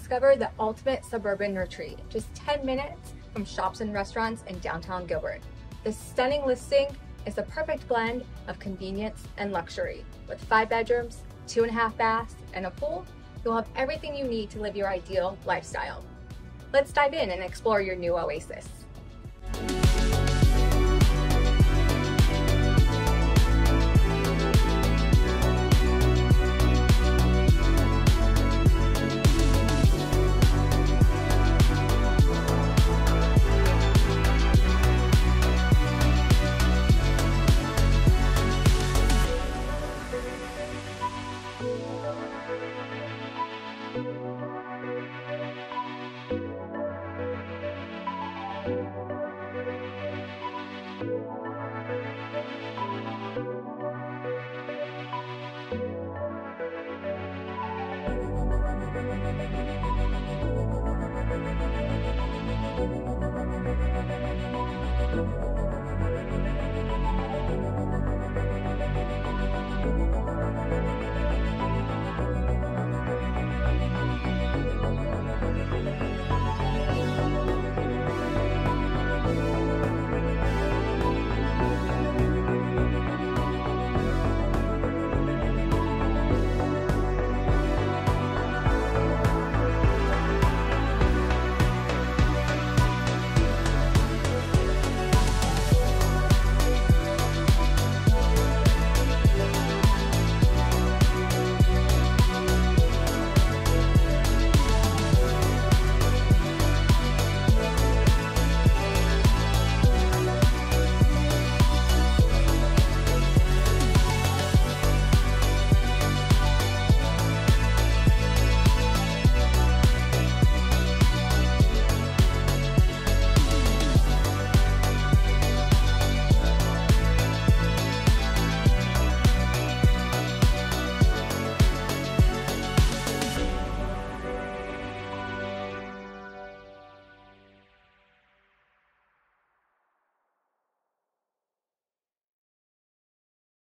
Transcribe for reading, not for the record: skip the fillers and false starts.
discover the ultimate suburban retreat, just 10 minutes from shops and restaurants in downtown Gilbert. This stunning listing is the perfect blend of convenience and luxury. With 5 bedrooms, 2.5 baths, and a pool, you'll have everything you need to live your ideal lifestyle. Let's dive in and explore your new oasis.